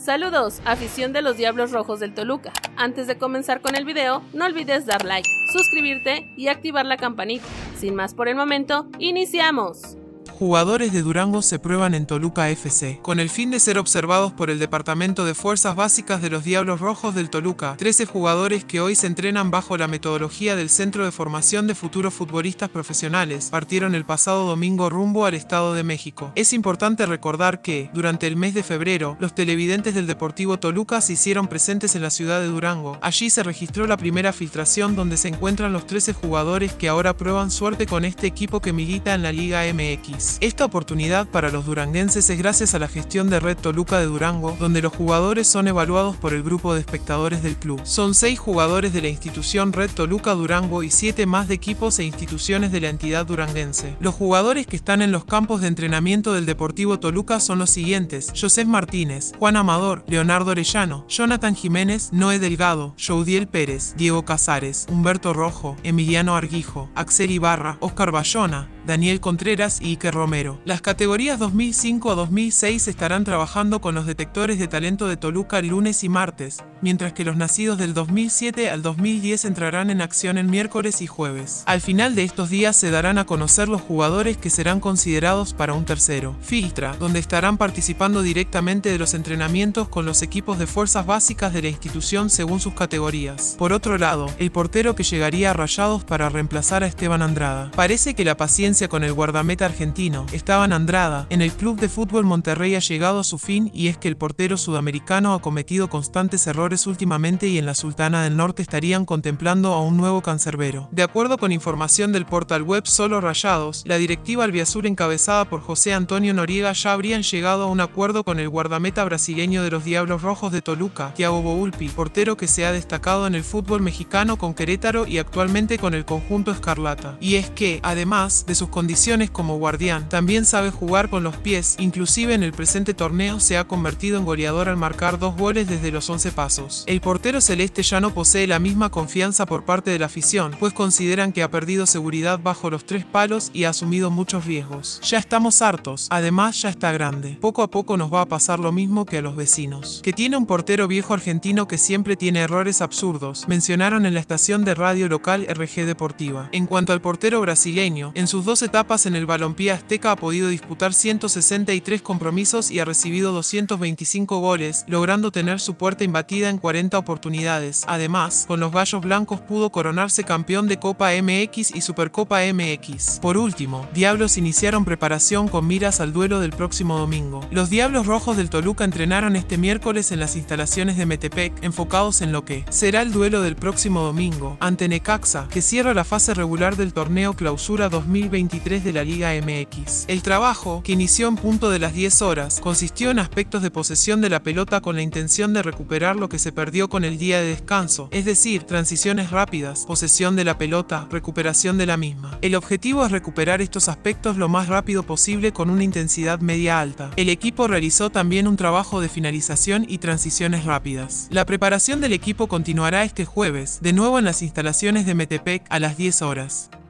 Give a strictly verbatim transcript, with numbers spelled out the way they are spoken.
Saludos, afición de los Diablos Rojos del Toluca. Antes de comenzar con el video, no olvides dar like, suscribirte y activar la campanita. Sin más por el momento, ¡iniciamos! Jugadores de Durango se prueban en Toluca F C. Con el fin de ser observados por el Departamento de Fuerzas Básicas de los Diablos Rojos del Toluca, trece jugadores que hoy se entrenan bajo la metodología del Centro de Formación de Futuros Futbolistas Profesionales partieron el pasado domingo rumbo al Estado de México. Es importante recordar que, durante el mes de febrero, los televidentes del Deportivo Toluca se hicieron presentes en la ciudad de Durango. Allí se registró la primera filtración donde se encuentran los trece jugadores que ahora prueban suerte con este equipo que milita en la Liga M X. Esta oportunidad para los duranguenses es gracias a la gestión de Red Toluca de Durango, donde los jugadores son evaluados por el grupo de espectadores del club. Son seis jugadores de la institución Red Toluca Durango y siete más de equipos e instituciones de la entidad duranguense. Los jugadores que están en los campos de entrenamiento del Deportivo Toluca son los siguientes: José Martínez, Juan Amador, Leonardo Orellano, Jonathan Jiménez, Noé Delgado, Joudiel Pérez, Diego Casares, Humberto Rojo, Emiliano Arguijo, Axel Ibarra, Oscar Bayona, Daniel Contreras y Iker Romero. Las categorías dos mil cinco a dos mil seis estarán trabajando con los detectores de talento de Toluca lunes y martes, mientras que los nacidos del dos mil siete al dos mil diez entrarán en acción el miércoles y jueves. Al final de estos días se darán a conocer los jugadores que serán considerados para un tercero filtra, donde estarán participando directamente de los entrenamientos con los equipos de fuerzas básicas de la institución según sus categorías. Por otro lado, el portero que llegaría a Rayados para reemplazar a Esteban Andrada. Parece que la paciencia con el guardameta argentino, Esteban Andrada, en el Club de Fútbol Monterrey ha llegado a su fin, y es que el portero sudamericano ha cometido constantes errores últimamente y en la Sultana del Norte estarían contemplando a un nuevo cancerbero. De acuerdo con información del portal web Solo Rayados, la directiva albiazul encabezada por José Antonio Noriega ya habrían llegado a un acuerdo con el guardameta brasileño de los Diablos Rojos de Toluca, Thiago Volpi, portero que se ha destacado en el fútbol mexicano con Querétaro y actualmente con el conjunto Escarlata. Y es que, además de su condiciones como guardián, también sabe jugar con los pies, inclusive en el presente torneo se ha convertido en goleador al marcar dos goles desde los once pasos. El portero celeste ya no posee la misma confianza por parte de la afición, pues consideran que ha perdido seguridad bajo los tres palos y ha asumido muchos riesgos. Ya estamos hartos, además ya está grande. Poco a poco nos va a pasar lo mismo que a los vecinos. Que tiene un portero viejo argentino que siempre tiene errores absurdos, mencionaron en la estación de radio local R G Deportiva. En cuanto al portero brasileño, en sus dos etapas en el balompié azteca ha podido disputar ciento sesenta y tres compromisos y ha recibido doscientos veinticinco goles, logrando tener su puerta imbatida en cuarenta oportunidades. Además, con los Gallos Blancos pudo coronarse campeón de Copa M X y Supercopa M X. Por último, Diablos iniciaron preparación con miras al duelo del próximo domingo. Los Diablos Rojos del Toluca entrenaron este miércoles en las instalaciones de Metepec, enfocados en lo que será el duelo del próximo domingo, ante Necaxa, que cierra la fase regular del torneo Clausura dos mil veintitrés de la Liga M X. El trabajo, que inició en punto de las diez horas, consistió en aspectos de posesión de la pelota con la intención de recuperar lo que se perdió con el día de descanso, es decir, transiciones rápidas, posesión de la pelota, recuperación de la misma. El objetivo es recuperar estos aspectos lo más rápido posible con una intensidad media alta. El equipo realizó también un trabajo de finalización y transiciones rápidas. La preparación del equipo continuará este jueves, de nuevo en las instalaciones de Metepec a las diez horas.